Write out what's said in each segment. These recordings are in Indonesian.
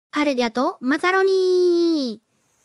Arigato, macaroni.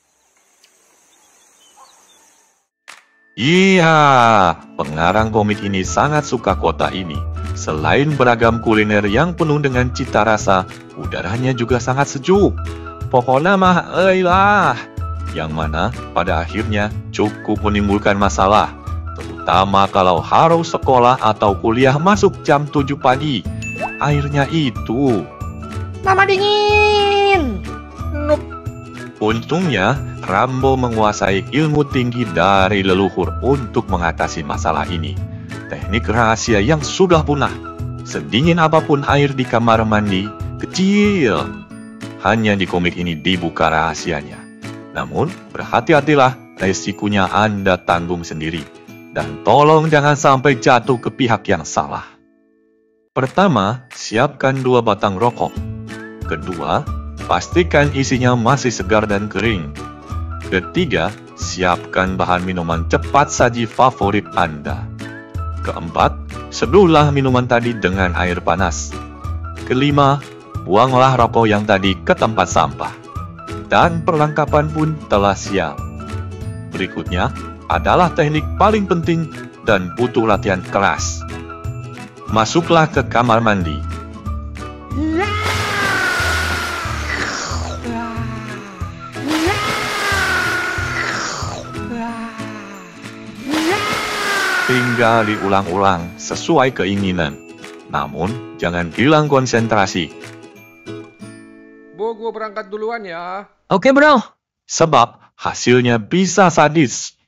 Iya, pengarang komik ini sangat suka kota ini. Selain beragam kuliner yang penuh dengan cita rasa, udaranya juga sangat sejuk. Pokoknya mah lah, yang mana pada akhirnya cukup menimbulkan masalah. Terutama kalau harus sekolah atau kuliah masuk jam 7 pagi. Airnya itu. Mama dingin. Nup. Untungnya, Rambo menguasai ilmu tinggi dari leluhur untuk mengatasi masalah ini. Teknik rahasia yang sudah punah. Sedingin apapun air di kamar mandi, kecil. Hanya di komik ini dibuka rahasianya. Namun, berhati-hatilah, resikonya Anda tanggung sendiri. Dan tolong jangan sampai jatuh ke pihak yang salah. Pertama, siapkan 2 batang rokok. Kedua, pastikan isinya masih segar dan kering. Ketiga, siapkan bahan minuman cepat saji favorit Anda. Keempat, seduhlah minuman tadi dengan air panas. Kelima, buanglah rokok yang tadi ke tempat sampah. Dan perlengkapan pun telah siap. Berikutnya adalah teknik paling penting dan butuh latihan keras. Masuklah ke kamar mandi. Tinggal diulang-ulang sesuai keinginan. Namun, jangan hilang konsentrasi. Bu, gue berangkat duluan ya. Oke bro. Sebab hasilnya bisa sadis.